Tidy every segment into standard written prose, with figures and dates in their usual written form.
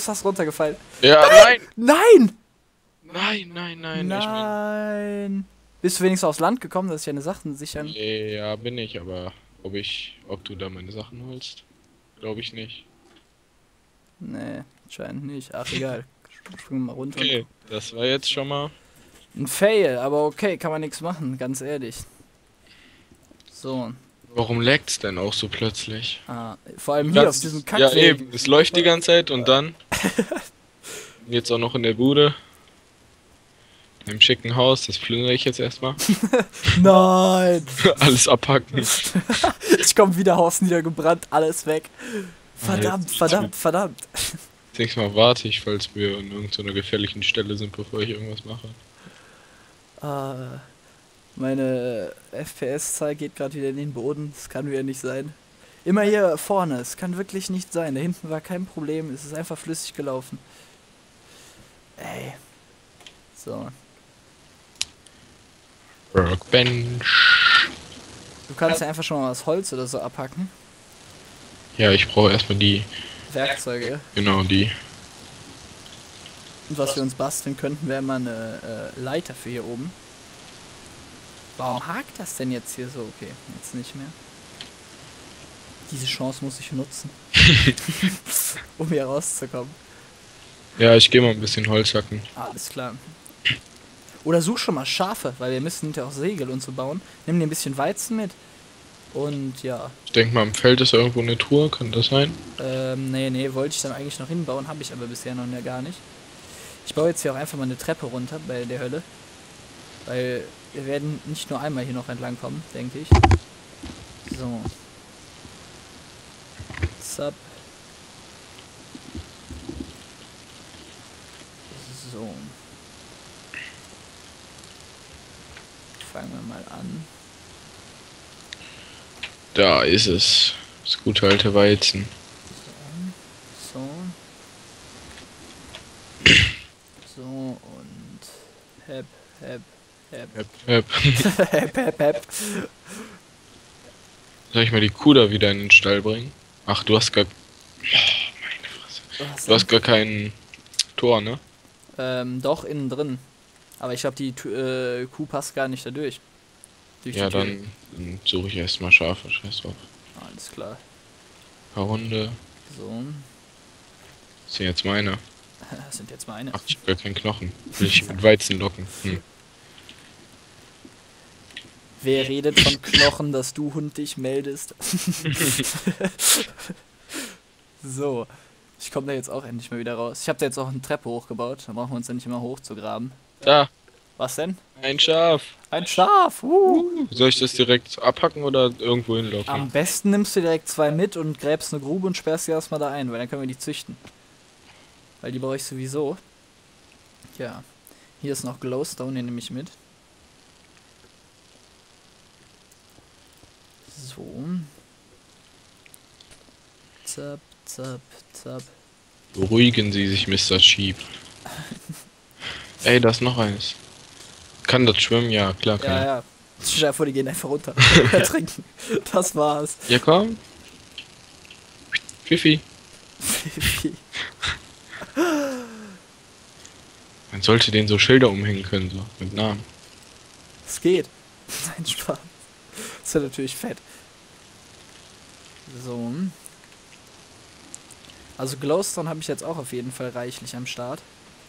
fast runtergefallen. Ja, nein! Nein! Nein! Nein! Bist du wenigstens aufs Land gekommen, dass ich deine Sachen sichern? Ja, bin ich, aber ob du da meine Sachen holst? Glaube ich nicht. Nee, anscheinend nicht. Ach, egal. Springen wir mal runter. Okay, das war jetzt schon mal. Ein Fail, aber okay, kann man nichts machen, ganz ehrlich. So. Warum lagt's denn auch so plötzlich? Vor allem hier auf diesem Kack. Ja, eben. Es leuchtet die ganze Zeit und dann. Jetzt auch noch in der Bude. Im schicken Haus, das plündere ich jetzt erstmal. Nein! Alles abhacken. Ich komme wieder, Haus niedergebrannt, alles weg. Verdammt. Nächstes Mal warte ich, falls wir an irgendeiner gefährlichen Stelle sind, bevor ich irgendwas mache. Meine FPS-Zahl geht gerade wieder in den Boden. Das kann wieder nicht sein. Immer hier vorne. Es kann wirklich nicht sein. Da hinten war kein Problem. Es ist einfach flüssig gelaufen. Ey. So. Workbench. Du kannst ja einfach schon mal was Holz oder so abhacken. Ja, ich brauche erstmal die. Werkzeuge. Genau, die. Und was wir uns basteln könnten, wäre mal eine Leiter für hier oben. Warum hakt das denn jetzt hier so? Okay, jetzt nicht mehr. Diese Chance muss ich nutzen. Um hier rauszukommen. Ja, ich gehe mal ein bisschen Holz hacken. Alles klar. Oder such schon mal Schafe, weil wir müssen ja auch Segel und so bauen. Nimm dir ein bisschen Weizen mit. Und ja. Ich denke mal, im Feld ist irgendwo eine Truhe, kann das sein? Nee, wollte ich dann eigentlich noch hinbauen, habe ich aber bisher noch gar nicht. Ich baue jetzt hier auch einfach mal eine Treppe runter bei der Hölle. Weil wir werden nicht nur einmal hier noch entlang kommen, denke ich. So. Zap. So. Fangen wir mal an. Da ist es. Das gute alte Weizen. So. So und hep. Hep. Soll ich mal die Kuh da wieder in den Stall bringen? Ach, du hast gar. Oh, meine Fresse. Du hast gar kein Tor, ne? Doch, innen drin. Aber ich glaube, die Kuh passt gar nicht da durch. Ja, dann suche ich erstmal Schafe, scheiß drauf. Alles klar. Ein paar Hunde. So. Das sind jetzt meine. Das sind jetzt meine. Ach, ich hab gar keinen Knochen. Will ich mit Weizen locken. Wer redet von Knochen, dass du Hund dich meldest? So. Ich komme da jetzt auch endlich mal wieder raus. Ich habe da jetzt auch eine Treppe hochgebaut. Da brauchen wir uns ja nicht immer hoch zu graben. Da, Was denn? ein Schaf. Ein Schaf! Soll ich das direkt abhacken oder irgendwo hinlocken? Am besten nimmst du direkt 2 mit und gräbst eine Grube und sperrst sie erstmal da ein, weil dann können wir die züchten. Weil die brauche ich sowieso. Ja. Hier ist noch Glowstone, den nehme ich mit. So. Zap. Beruhigen Sie sich, Mr. Sheep. Ey, da ist noch eins. Kann das schwimmen? Ja, klar kann. Ja. Stell dir vor, die gehen einfach runter. Trinken. Das war's. Ja, komm. Fifi. Man sollte den so Schilder umhängen können, so mit Namen. Es geht. Nein, Spaß. Das ist natürlich fett. So. Also Glowstone habe ich jetzt auch auf jeden Fall reichlich am Start.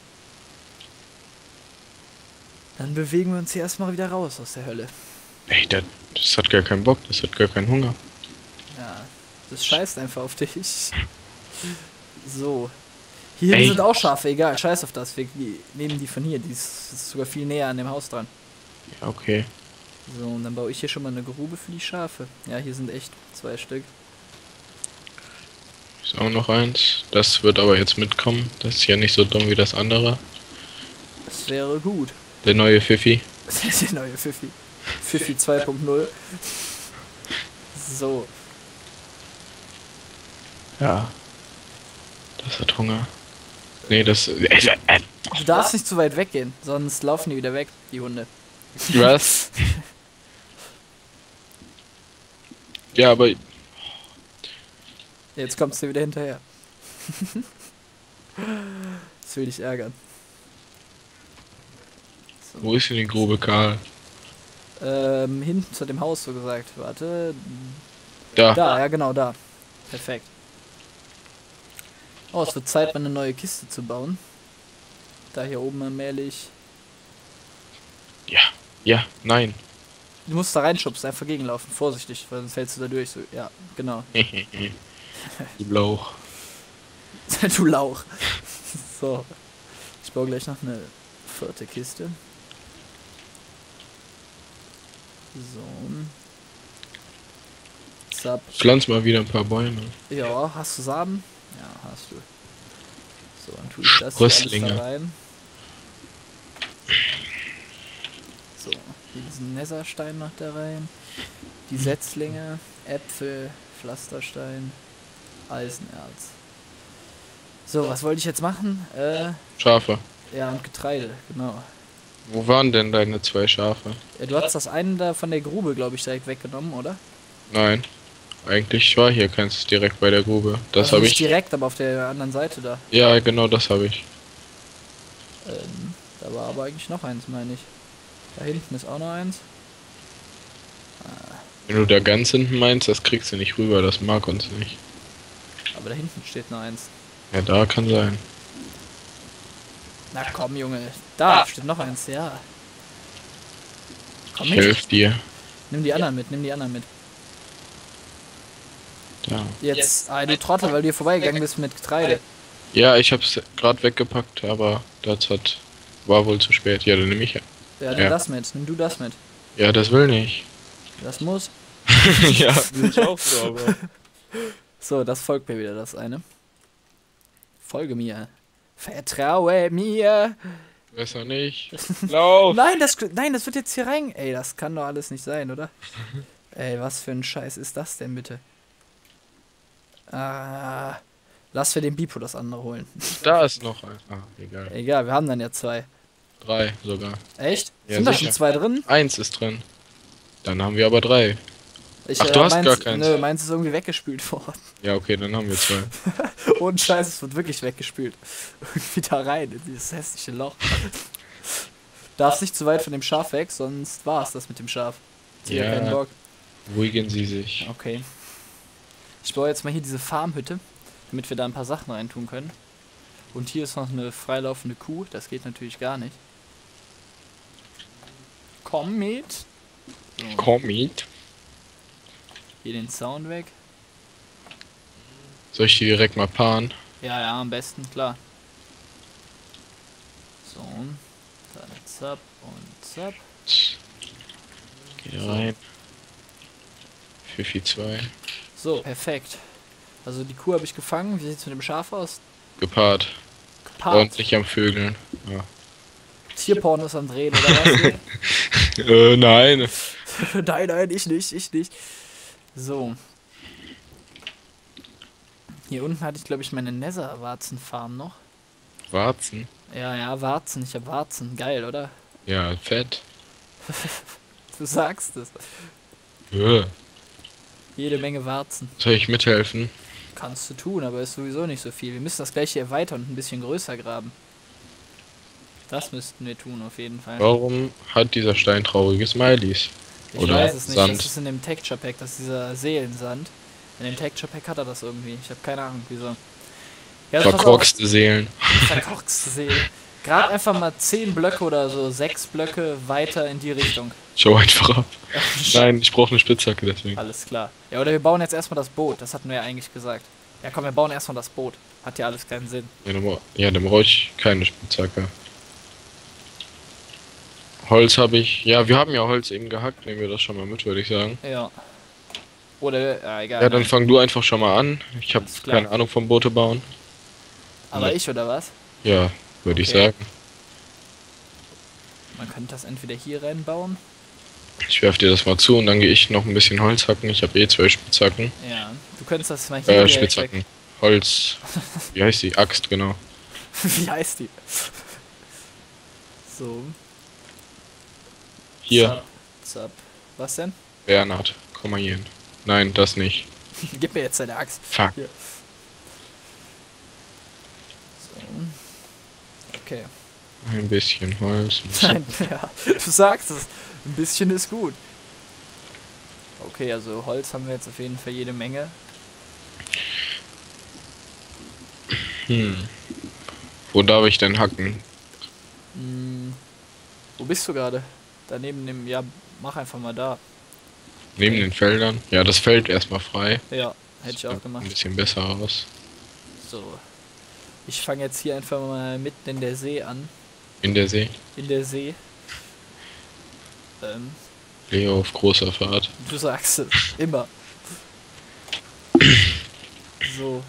Dann bewegen wir uns hier erstmal wieder raus aus der Hölle. Ey, das hat gar keinen Bock, das hat gar keinen Hunger. Ja, das scheißt einfach auf dich. So. Hier sind auch Schafe, egal, scheiß auf das. Wir nehmen die von hier, die ist sogar viel näher an dem Haus dran. Ja, okay. So, und dann baue ich hier schon mal eine Grube für die Schafe. Ja, hier sind echt 2 Stück. Ist auch noch eins. Das wird aber jetzt mitkommen. Das ist ja nicht so dumm wie das andere. Das wäre gut. Der neue Fifi. Das ist der neue Fifi. Fifi 2.0. So. Ja. Das hat Hunger. Nee, das... Du darfst nicht zu weit weggehen, sonst laufen die wieder weg, die Hunde. Was? Ja, aber... Jetzt kommst du wieder hinterher. Das will dich ärgern. So. Wo ist denn die Grube, Karl? Hinten zu dem Haus, so gesagt. Warte. Da. Da, ja genau, da. Perfekt. Oh, es wird Zeit, mal eine neue Kiste zu bauen. Da hier oben allmählich. Ja. Ja, nein. Du musst da reinschubsen, einfach gegenlaufen. Vorsichtig, weil sonst fällst du da durch. So, ja, genau. Du Lauch. Du Lauch. So. Ich baue gleich noch eine 4. Kiste. So. Zap. Pflanz mal wieder ein paar Bäume. Ja, hast du Samen? Ja, hast du. So, dann tue ich das hier alles da rein. So, hier diesen Netherstein noch da rein. Die Setzlinge, Äpfel, Pflasterstein, Eisenerz. So, was wollte ich jetzt machen? Schafe. Ja, und Getreide, genau. Wo waren denn deine 2 Schafe? Ja, du hast das eine da von der Grube, glaube ich, direkt weggenommen, oder? Nein. Eigentlich war hier keins direkt bei der Grube. Das Also habe nicht ich. direkt, aber auf der anderen Seite da. Ja, genau, das habe ich. Da war aber eigentlich noch eins, meine ich. Da hinten ist auch noch eins. Wenn du da ganz hinten meinst, das kriegst du nicht rüber, das mag uns nicht. Aber da hinten steht noch eins. Ja, da kann sein. Na komm, Junge. Da steht noch eins, ja. Komm Ich mit. helfe dir. Nimm die anderen mit, nimm die anderen mit. Da. Jetzt, du Trottel, weil du hier vorbeigegangen bist mit Getreide. Ja, ich hab's gerade weggepackt, aber war wohl zu spät. Ja, dann nehme ich ja. Ja, nimm das mit, nimm du das mit. Ja, das will nicht. Das muss. Ja, will ich auch so, aber. So, das folgt mir wieder, das eine. Folge mir. Vertraue mir. Besser nicht. Lauf! Nein, das wird jetzt hier rein. Ey, das kann doch alles nicht sein, oder? Ey, was für ein Scheiß ist das denn bitte? Lass für den Bipo das andere holen. Da ist noch ein. Ah, egal. Egal, wir haben dann ja 2. 3 sogar. Echt? Ja, Sind da sicher. schon 2 drin? 1 ist drin. Dann haben wir aber 3. Ach, du hast gar keins. Nö, meins ist irgendwie weggespült worden. Ja, okay, dann haben wir 2. Ohne Scheiß, es wird wirklich weggespült. Irgendwie da rein, in dieses hässliche Loch. Darfst nicht zu weit von dem Schaf weg, sonst war es das mit dem Schaf. Hier, Ja. keinen Bock. Ruhigen Sie sich. Okay. Ich baue jetzt mal hier diese Farmhütte, damit wir da ein paar Sachen reintun können. Und hier ist noch eine freilaufende Kuh, das geht natürlich gar nicht. Komm mit. So, Komm mit. hier den Zaun weg. Soll ich die direkt mal paaren? Ja, ja, am besten, klar. So, dann zapp und zapp. Geh da rein. Fifi 2. So, perfekt. Also die Kuh habe ich gefangen. Wie sieht's mit dem Schaf aus? Gepaart. Gepaart. Ordentlich am Vögeln. Ja. Tierporn ist am Drehen, oder was? Nein. Nein, ich nicht. So. Hier unten hatte ich, glaube ich, meine Nether-Warzen-Farm noch. Warzen. Ja, Warzen. Ich habe Warzen. Geil, oder? Ja, fett. Du sagst es. Jede Menge Warzen. Soll ich mithelfen? Kannst du tun, aber ist sowieso nicht so viel. Wir müssen das gleich hier erweitern und ein bisschen größer graben. Das müssten wir tun, auf jeden Fall. Warum hat dieser Stein traurige Smileys? Ich Oder weiß es nicht. Sand? Das ist in dem Texture Pack, das ist dieser Seelensand. In dem Texture Pack hat er das irgendwie. Ich habe keine Ahnung, wieso. Ja, Verkorkste Seelen. Verkorkste Seele. Grab einfach mal 10 Blöcke oder so, 6 Blöcke weiter in die Richtung. Schau einfach ab. Nein, ich brauche eine Spitzhacke deswegen. Alles klar. Ja, oder wir bauen jetzt erstmal das Boot. Das hatten wir ja eigentlich gesagt. Ja, komm, wir bauen erstmal das Boot. Hat ja alles keinen Sinn. Ja, dann brauche ich keine Spitzhacke. Holz habe ich. Ja, wir haben ja Holz eben gehackt. Nehmen wir das schon mal mit, würde ich sagen. Ja. Oder, ja, egal. Ja, dann fang du einfach schon mal an. Ich habe Alles klar. keine Ahnung vom Boote bauen. Aber ich, oder was? Ja, würde ich Okay. sagen. Man könnte das entweder hier reinbauen. Ich werfe dir das mal zu und dann gehe ich noch ein bisschen Holz hacken. Ich habe eh 2 Spitzhacken. Ja. Du könntest das mal hier direkt Spitzhacken. Holz. Wie heißt die? Axt, genau. Wie heißt die? So. Hier, Zap. Was denn? Bernhard. Komm mal hier hin. Nein, das nicht. Gib mir jetzt deine Axt. Fuck. Hier. So. Okay. Ein bisschen Holz. Nein, ja, du sagst es. Ein bisschen ist gut. Okay, also Holz haben wir jetzt auf jeden Fall jede Menge. Wo darf ich denn hacken? Wo bist du gerade? Daneben dem, ja, mach einfach mal da. Neben den Feldern? Ja, das Feld erstmal frei. Ja, hätte ich auch Sieht gemacht. ein bisschen besser aus. So. Ich fange jetzt hier einfach mal mitten in der See an. In der See. In der See. Leo auf großer Fahrt. Du sagst es. Immer. So.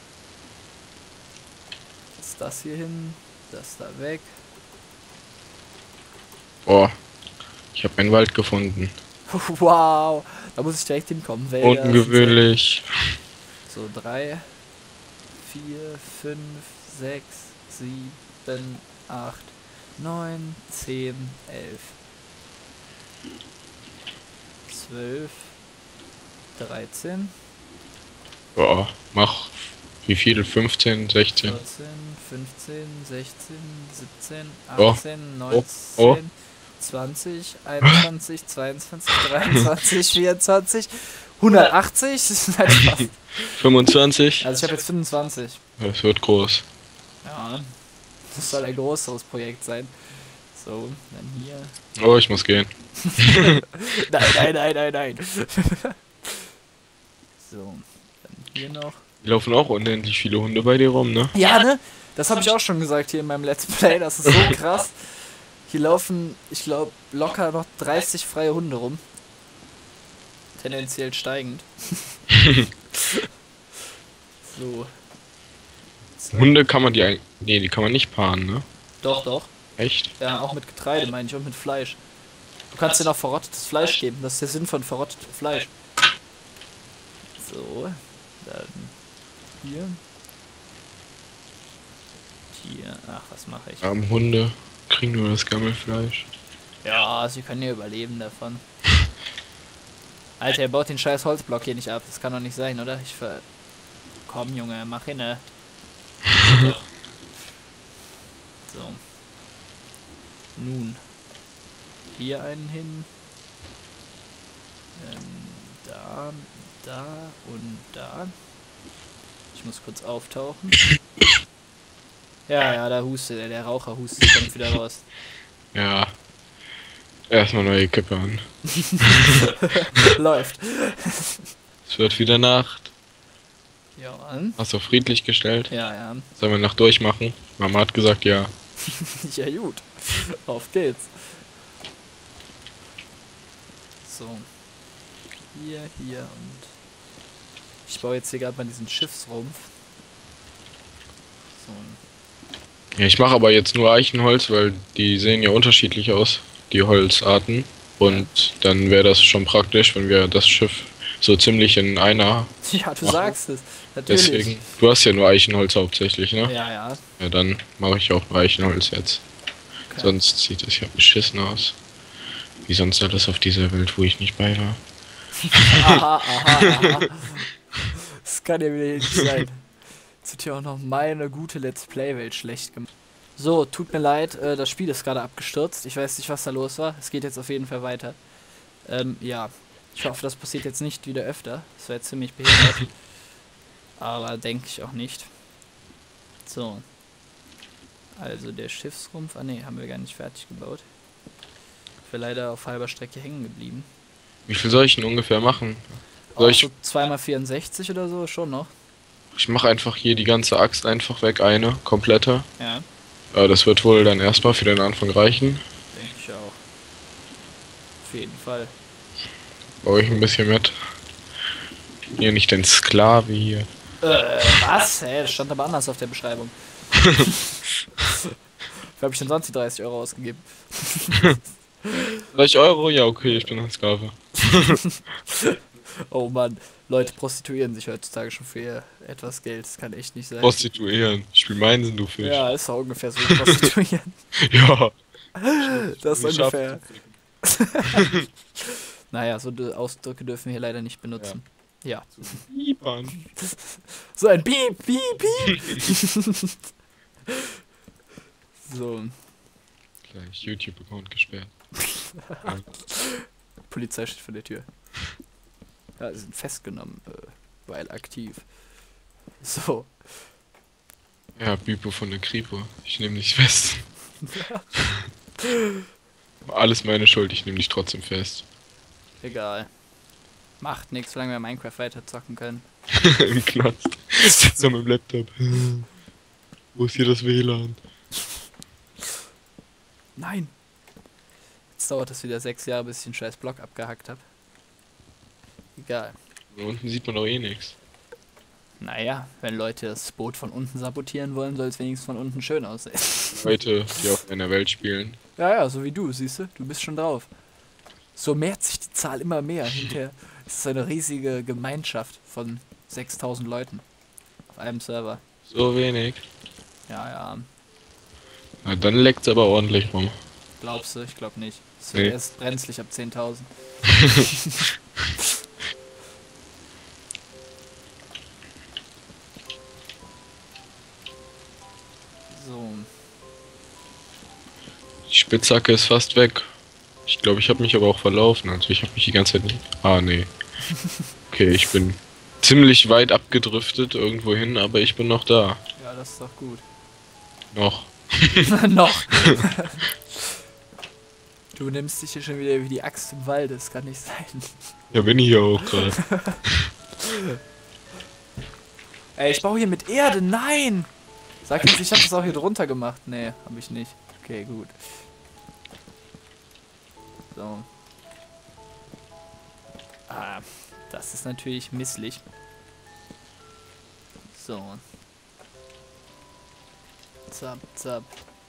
Das hier hin. Das da weg. Oh, ich habe einen Wald gefunden. Wow. Da muss ich direkt hinkommen. Wälder Ungewöhnlich. so 3, 4, 5, 6, 7, 8, 9, 10, 11, 12, 13, Oh, mach wie viel? 15, 16? 14, 15, 16, 17, Oh. 18, 19, Oh. 20, 21, 22, 23, 24, 180. Nein, Spaß. 25? Also ich habe jetzt 25. Das wird groß. Ja, das soll ein größeres Projekt sein. So, dann hier. Oh, ich muss gehen. Nein. So, dann hier noch. Hier laufen auch unendlich viele Hunde bei dir rum, ne? Ja, ne? Das habe ich auch schon gesagt hier in meinem Let's Play. Das ist so krass. Hier laufen, ich glaube, locker noch 30 freie Hunde rum. Tendenziell steigend. So. Hunde kann man die eigentlich... Nee, die kann man nicht paaren, ne? Doch. Echt? Ja, auch mit Getreide meine ich und mit Fleisch. Du kannst denen auch verrottetes Fleisch geben. Das ist der Sinn von verrottetem Fleisch. So. Dann hier. Hier. Ach, was mache ich? Hunde kriegen nur das Gammelfleisch. Ja, sie können ja überleben davon. Alter, er baut den scheiß Holzblock hier nicht ab. Das kann doch nicht sein, oder? Komm, Junge, mach hin, ne? So. Nun. Hier einen hin. Da und da. Ich muss kurz auftauchen. Ja, da hustet er, der Raucher hustet, kommt wieder raus. Ja. Erstmal neue Kippe an. Läuft. Es wird wieder Nacht. Ja, an. Hast du friedlich gestellt? Ja. Sollen wir Nacht durchmachen? Mama hat gesagt ja. Ja, gut. Auf geht's. So. Hier und... Ich baue jetzt hier gerade mal diesen Schiffsrumpf. So. Ja, ich mache aber jetzt nur Eichenholz, weil die sehen ja unterschiedlich aus, die Holzarten. Und dann wäre das schon praktisch, wenn wir das Schiff so ziemlich in einer... Ja, du machen. sagst es. Natürlich. Deswegen, du hast ja nur Eichenholz hauptsächlich, ne? Ja. Ja, dann mache ich auch nur Eichenholz jetzt. Okay. Sonst sieht es ja beschissen aus. Wie sonst alles auf dieser Welt, wo ich nicht bei war. Aha. Das kann ja wieder nicht sein. Jetzt wird hier auch noch meine gute Let's Play-Welt schlecht gemacht. So, tut mir leid, das Spiel ist gerade abgestürzt. Ich weiß nicht, was da los war. Es geht jetzt auf jeden Fall weiter. Ja. Ich hoffe, das passiert jetzt nicht wieder öfter. Das wäre ziemlich behindert. Aber denke ich auch nicht. So. Also der Schiffsrumpf. Ah ne, haben wir gar nicht fertig gebaut. Ich bin leider auf halber Strecke hängen geblieben. Wie viel soll ich denn ungefähr machen? Soll ich, so 2x64 oder so schon noch? ich mache einfach hier die ganze Axt einfach weg, eine komplette. Ja, Ja, das wird wohl dann erstmal für den Anfang reichen. denke ich auch. Auf jeden Fall. Baue ich ein bisschen mit. Hier nicht den Sklave hier. Was? Hä, das stand aber anders auf der Beschreibung. Wofür habe ich denn sonst die 30 Euro ausgegeben? 30 Euro? Ja, okay, ich bin ein Sklave. Oh Mann, Leute prostituieren sich heutzutage schon für etwas Geld. Das kann echt nicht sein. Prostituieren. Ich spiel Mainzen, du Fisch. Ja, ist doch ungefähr so wie prostituieren. Ja. Das ist Ich ungefähr. Naja, so Ausdrücke dürfen wir hier leider nicht benutzen. Ja. Iban. So ein Piep, Piep, Piep. So, Gleich YouTube-Account gesperrt. Ja. Polizei steht vor der Tür. Ja, sie sind festgenommen, weil aktiv. So. Ja, Bipo von der Kripo. Ich nehme dich fest. Alles meine Schuld, ich nehme dich trotzdem fest. Egal. Macht nichts, solange wir Minecraft weiter zocken können. Im Knast. Sitzt an meinem Laptop. Wo ist hier das WLAN? Nein! Jetzt dauert es wieder 6 Jahre, bis ich den scheiß Block abgehackt habe. Egal. Da unten sieht man doch eh nichts. Naja, wenn Leute das Boot von unten sabotieren wollen, soll es wenigstens von unten schön aussehen. Leute, die auf einer Welt spielen. Ja, so wie du, siehst du? Du bist schon drauf. So mehrt sich die Zahl immer mehr. Hinterher ist es eine riesige Gemeinschaft von 6000 Leuten. Auf einem Server. So wenig. Ja. Na, dann leckt's aber ordentlich rum. Glaubst du? Ich glaub nicht. Es wird Nee. erst brenzlig ab 10.000. So. Die Spitzhacke ist fast weg. Ich glaube, ich habe mich aber auch verlaufen. Also ich habe mich die ganze Zeit nicht... Ah, nee. Okay, ich bin ziemlich weit abgedriftet irgendwo hin, aber ich bin noch da. Ja, das ist doch gut. Noch. Noch. Du nimmst dich hier schon wieder wie die Axt im Wald, das kann nicht sein. Ja, bin ich ja auch gerade. Ey, ich baue hier mit Erde, nein! Sag jetzt, ich habe das auch hier drunter gemacht. Nee, habe ich nicht. Okay, gut. So. Ah, das ist natürlich misslich. So. Zap, zap.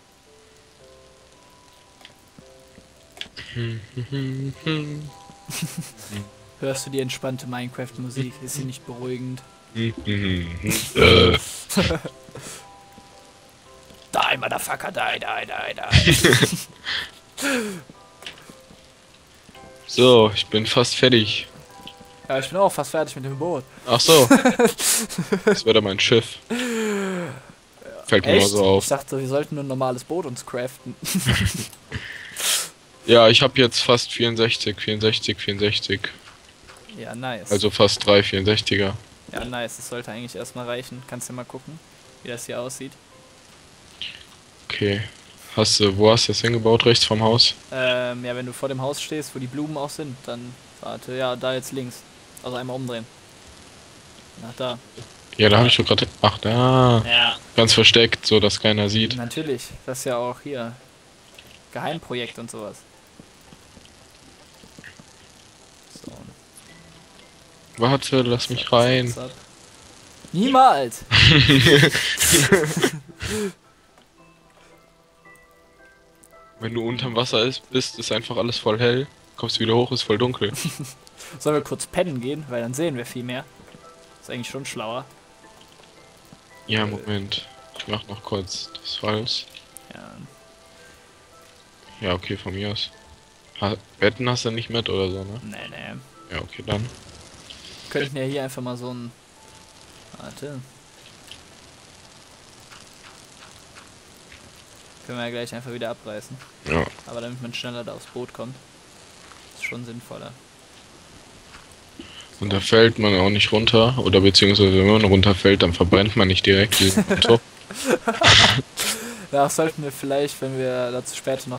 Hörst du die entspannte Minecraft-Musik? Ist sie nicht beruhigend? Die, Motherfucker, die. So, ich bin fast fertig. Ja, ich bin auch fast fertig mit dem Boot. Ach so. Das wäre doch mein Schiff. Fällt mir mal Echt? so auf. Ich dachte, wir sollten nur ein normales Boot uns craften. Ja, ich habe jetzt fast 64. Ja, nice. Also fast 3 64er. Ja, nice. Das sollte eigentlich erstmal reichen. Kannst du mal gucken, wie das hier aussieht. Okay. Wo hast du das hingebaut? Rechts vom Haus? Ja, wenn du vor dem Haus stehst, wo die Blumen auch sind, dann warte, ja, da jetzt links. Also einmal umdrehen. Nach da. Ja, da habe ich schon gerade... Ach, da. Ja. Ganz versteckt, so dass keiner sieht. Natürlich. Das ist ja auch hier. Geheimprojekt und sowas. So. Warte, lass mich rein. Zap. Niemals! Wenn du unterm Wasser bist, ist einfach alles voll hell. Kommst du wieder hoch, ist voll dunkel. Sollen wir kurz pennen gehen, weil dann sehen wir viel mehr. Ist eigentlich schon schlauer. Ja, Moment. Ich mach noch kurz das Holz. Ja. Ja, okay, von mir aus. Betten hast du nicht mit oder so, ne? Nee. Ja, okay, dann. Wir könnten ja hier einfach mal so ein... Warte. Können wir ja gleich einfach wieder abreißen. Ja. Aber damit man schneller da aufs Boot kommt. Ist schon sinnvoller. Und da fällt man auch nicht runter. Oder beziehungsweise wenn man runterfällt, dann verbrennt man nicht direkt diesen Top. Ja, sollten wir vielleicht, wenn wir dazu später noch